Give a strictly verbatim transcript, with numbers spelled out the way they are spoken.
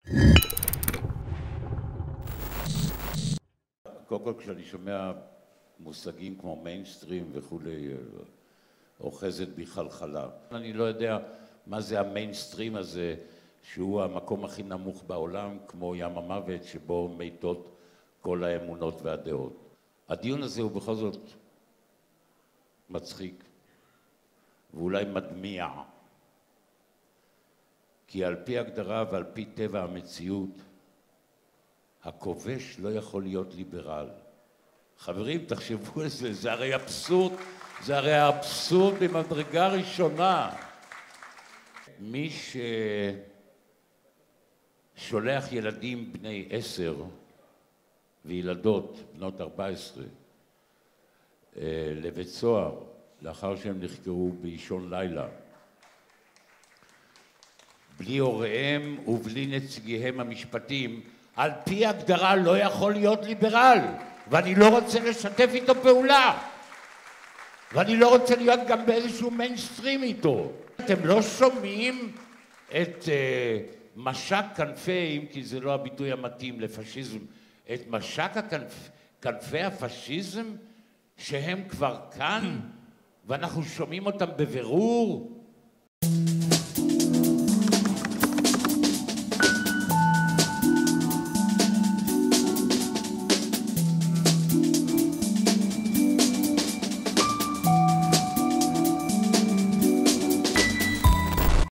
קודם כל, כשאני שומע מושגים כמו מיינסטרים וכולי, אוחזת בי חלחלה. אני לא יודע מה זה המיינסטרים הזה, שהוא המקום הכי נמוך בעולם, כמו ים המוות, שבו מתות כל האמונות והדעות. הדיון הזה הוא בכל זאת מצחיק, ואולי מדמיע, כי על פי הגדרה ועל פי טבע המציאות, הכובש לא יכול להיות ליברל. חברים, תחשבו על זה, זה הרי אבסורד, זה הרי אבסורד במדרגה ראשונה. מי ששולח ילדים בני עשר וילדות בנות ארבע עשרה לבית סוהר, לאחר שהם נחקרו באישון לילה, בלי הוריהם ובלי נציגיהם המשפטיים, על פי הגדרה לא יכול להיות ליברל, ואני לא רוצה לשתף איתו פעולה, ואני לא רוצה להיות גם באיזשהו מיינסטרים איתו. אתם לא שומעים את uh, משק כנפי, כי זה לא הביטוי המתאים לפשיזם, את משק הכנפ, כנפי הפשיזם, שהם כבר כאן, ואנחנו שומעים אותם בבירור,